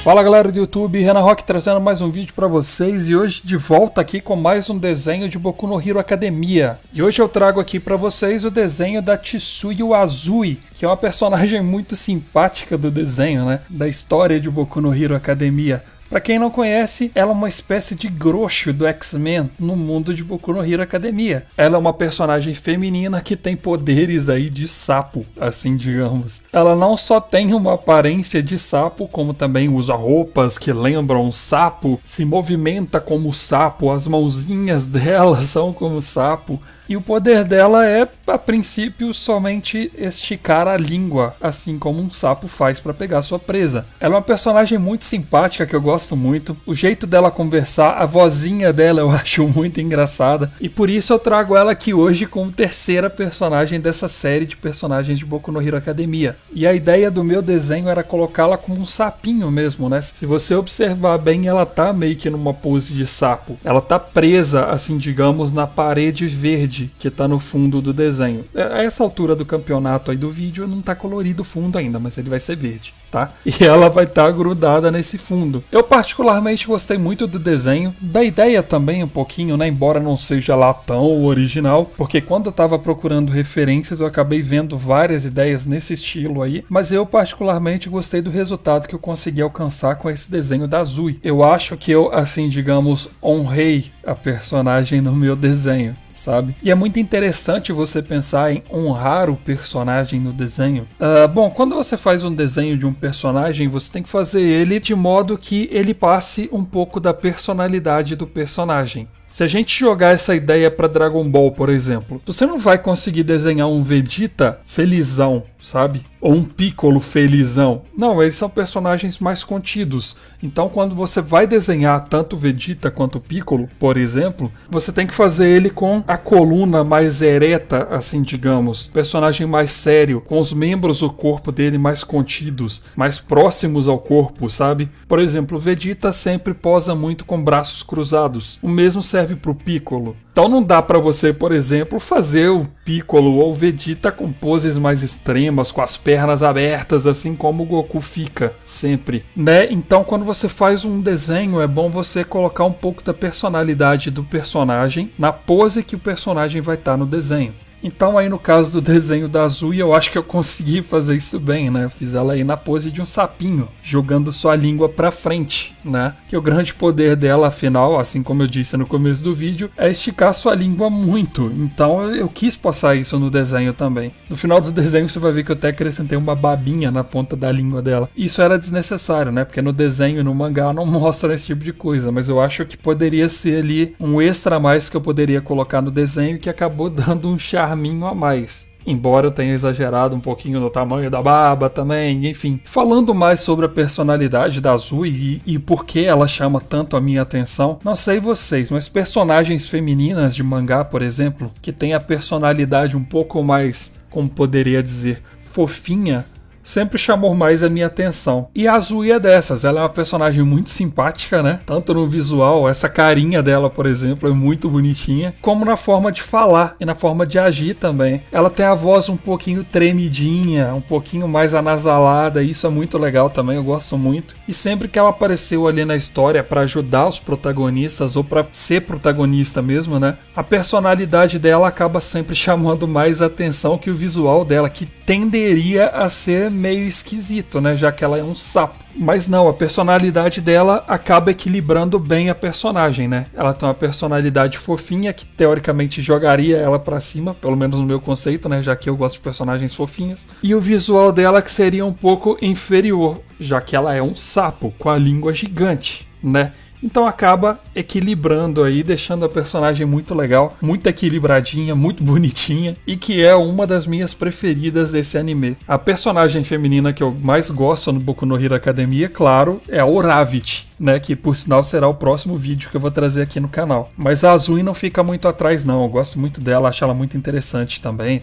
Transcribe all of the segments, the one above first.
Fala galera do YouTube, Renan Rock trazendo mais um vídeo pra vocês e hoje de volta aqui com mais um desenho de Boku no Hero Academia. E hoje eu trago aqui pra vocês o desenho da Chisuyu Azui, que é uma personagem muito simpática do desenho, né? Da história de Boku no Hero Academia. Pra quem não conhece, ela é uma espécie de Grosho do X-Men no mundo de Boku no Hero Academia. Ela é uma personagem feminina que tem poderes aí de sapo, assim digamos. Ela não só tem uma aparência de sapo, como também usa roupas que lembram um sapo, se movimenta como sapo, as mãozinhas dela são como sapo. E o poder dela é, a princípio, somente esticar a língua, assim como um sapo faz para pegar sua presa. Ela é uma personagem muito simpática, que eu gosto muito. O jeito dela conversar, a vozinha dela eu acho muito engraçada. E por isso eu trago ela aqui hoje como terceira personagem dessa série de personagens de Boku no Hero Academia. E a ideia do meu desenho era colocá-la como um sapinho mesmo, né? Se você observar bem, ela tá meio que numa pose de sapo. Ela tá presa, assim digamos, na parede verde que tá no fundo do desenho. A essa altura do campeonato aí do vídeo não tá colorido o fundo ainda, mas ele vai ser verde, tá? E ela vai estar grudada nesse fundo. Eu particularmente gostei muito do desenho, da ideia também um pouquinho, né? Embora não seja lá tão original, porque quando eu tava procurando referências eu acabei vendo várias ideias nesse estilo aí, mas eu particularmente gostei do resultado que eu consegui alcançar com esse desenho da Azui. Eu acho que eu, assim digamos, honrei a personagem no meu desenho, sabe? E é muito interessante você pensar em honrar o personagem no desenho. Bom, quando você faz um desenho de um personagem, você tem que fazer ele de modo que ele passe um pouco da personalidade do personagem. Se a gente jogar essa ideia para Dragon Ball, por exemplo, você não vai conseguir desenhar um Vegeta felizão, sabe? Ou um Piccolo felizão. Não, eles são personagens mais contidos. Então, quando você vai desenhar tanto o Vegeta quanto o Piccolo, por exemplo, você tem que fazer ele com a coluna mais ereta, assim digamos. Personagem mais sério, com os membros do corpo dele mais contidos, mais próximos ao corpo, sabe? Por exemplo, o Vegeta sempre posa muito com braços cruzados. O mesmo serve pro Piccolo. Então não dá pra você, por exemplo, fazer o Piccolo ou o Vegeta com poses mais extremas, com as pernas abertas, assim como o Goku fica sempre, né? Então quando você faz um desenho, é bom você colocar um pouco da personalidade do personagem na pose que o personagem vai estar no desenho. Então aí no caso do desenho da Azui, eu acho que eu consegui fazer isso bem, né? Eu fiz ela aí na pose de um sapinho, jogando sua língua pra frente, né? Que o grande poder dela, afinal, assim como eu disse no começo do vídeo, é esticar sua língua muito. Então eu quis passar isso no desenho também. No final do desenho você vai ver que eu até acrescentei uma babinha na ponta da língua dela. Isso era desnecessário, né? Porque no desenho e no mangá não mostra esse tipo de coisa, mas eu acho que poderia ser ali um extra a mais que eu poderia colocar no desenho que acabou dando um charminho a mais. Embora eu tenha exagerado um pouquinho no tamanho da baba também, enfim. Falando mais sobre a personalidade da Azui e por que ela chama tanto a minha atenção, não sei vocês, mas personagens femininas de mangá, por exemplo, que tem a personalidade um pouco mais, como poderia dizer, fofinha, sempre chamou mais a minha atenção. E a Azui é dessas, ela é uma personagem muito simpática, né? Tanto no visual, essa carinha dela, por exemplo, é muito bonitinha, como na forma de falar e na forma de agir também. Ela tem a voz um pouquinho tremidinha, um pouquinho mais anasalada, e isso é muito legal também, eu gosto muito. E sempre que ela apareceu ali na história para ajudar os protagonistas, ou para ser protagonista mesmo, né? A personalidade dela acaba sempre chamando mais atenção que o visual dela, que tenderia a ser meio esquisito, né? Já que ela é um sapo. Mas não, a personalidade dela acaba equilibrando bem a personagem, né? Ela tem uma personalidade fofinha que teoricamente jogaria ela pra cima, pelo menos no meu conceito, né? Já que eu gosto de personagens fofinhas. E o visual dela que seria um pouco inferior, já que ela é um sapo com a língua gigante, né? Então acaba equilibrando aí, deixando a personagem muito legal, muito equilibradinha, muito bonitinha, e que é uma das minhas preferidas desse anime. A personagem feminina que eu mais gosto no Boku no Hero Academia, claro, é a Oravit, né, que por sinal será o próximo vídeo que eu vou trazer aqui no canal. Mas a Azui não fica muito atrás não, eu gosto muito dela, acho ela muito interessante também e tal.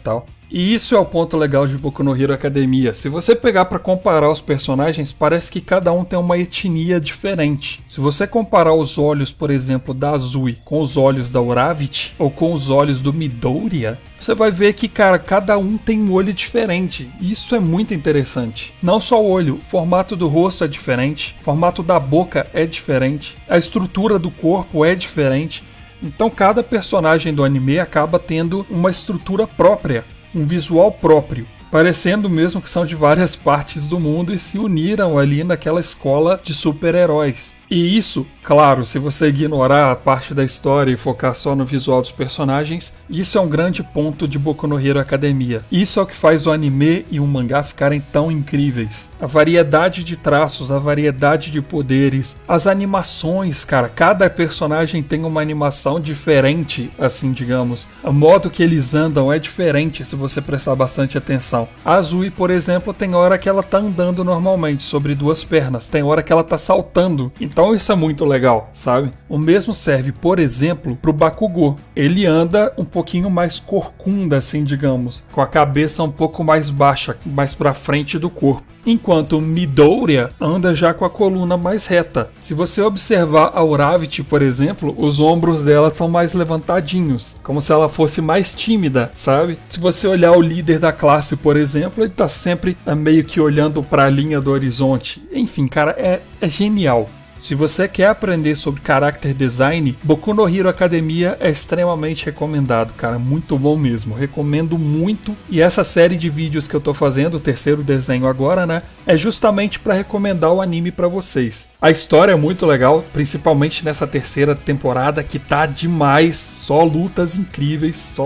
E isso é o ponto legal de Boku no Hero Academia. Se você pegar para comparar os personagens, parece que cada um tem uma etnia diferente. Se você comparar os olhos, por exemplo, da Azui com os olhos da Uravity ou com os olhos do Midoriya, você vai ver que, cara, cada um tem um olho diferente. E isso é muito interessante. Não só o olho, o formato do rosto é diferente, o formato da boca é diferente, a estrutura do corpo é diferente. Então cada personagem do anime acaba tendo uma estrutura própria, um visual próprio, parecendo mesmo que são de várias partes do mundo e se uniram ali naquela escola de super-heróis. E isso, claro, se você ignorar a parte da história e focar só no visual dos personagens, isso é um grande ponto de Boku no Hero Academia. Isso é o que faz o anime e o mangá ficarem tão incríveis. A variedade de traços, a variedade de poderes, as animações, cara, cada personagem tem uma animação diferente, assim digamos. O modo que eles andam é diferente se você prestar bastante atenção. A Azui, por exemplo, tem hora que ela tá andando normalmente sobre duas pernas, tem hora que ela tá saltando. Então isso é muito legal, sabe? O mesmo serve, por exemplo, pro Bakugou. Ele anda um pouquinho mais corcunda, assim, digamos, com a cabeça um pouco mais baixa, mais pra frente do corpo. Enquanto o Midoriya anda já com a coluna mais reta. Se você observar a Uravity, por exemplo, os ombros dela são mais levantadinhos, como se ela fosse mais tímida, sabe? Se você olhar o líder da classe, por exemplo, ele tá sempre meio que olhando para a linha do horizonte. Enfim, cara, é genial. Se você quer aprender sobre character design, Boku no Hero Academia é extremamente recomendado, cara, muito bom mesmo, recomendo muito. E essa série de vídeos que eu tô fazendo, o terceiro desenho agora, né, é justamente para recomendar o anime para vocês. A história é muito legal, principalmente nessa terceira temporada que tá demais, só lutas incríveis, só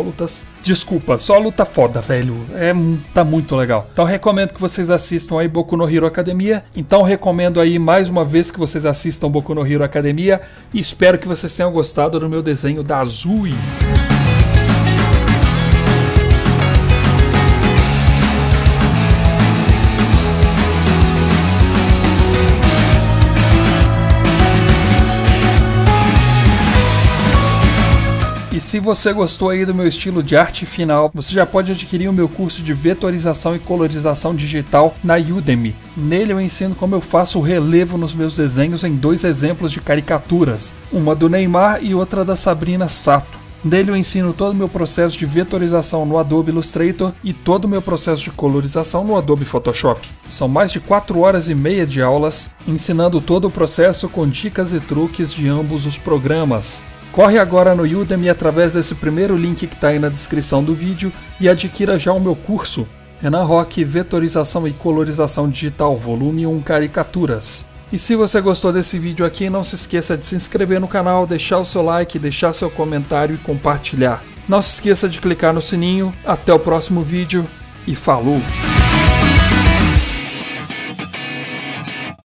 luta foda, velho, tá muito legal. Então recomendo que vocês assistam aí Boku no Hero Academia, então recomendo aí mais uma vez que vocês assistam Boku no Hero Academia e espero que vocês tenham gostado do meu desenho da Azui. E se você gostou aí do meu estilo de arte final, você já pode adquirir o meu curso de vetorização e colorização digital na Udemy. Nele eu ensino como eu faço o relevo nos meus desenhos em 2 exemplos de caricaturas, uma do Neymar e outra da Sabrina Sato. Nele eu ensino todo o meu processo de vetorização no Adobe Illustrator e todo o meu processo de colorização no Adobe Photoshop. São mais de 4h30 de aulas, ensinando todo o processo com dicas e truques de ambos os programas. Corre agora no Udemy através desse primeiro link que está aí na descrição do vídeo e adquira já o meu curso, Renan Roque, Vetorização e Colorização Digital, volume 1, Caricaturas. E se você gostou desse vídeo aqui, não se esqueça de se inscrever no canal, deixar o seu like, deixar seu comentário e compartilhar. Não se esqueça de clicar no sininho. Até o próximo vídeo e falou!